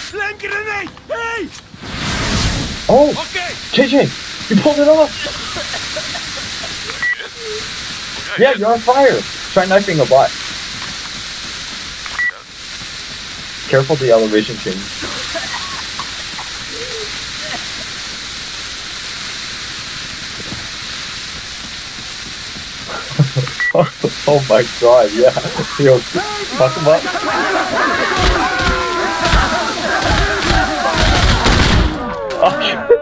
Land grenade! Hey! Oh! Okay! JJ! You pulled it off! Yeah, you're on fire! Try knifing a bot. Careful the elevation change. Oh my god, yeah. Yo, talk about... Oh,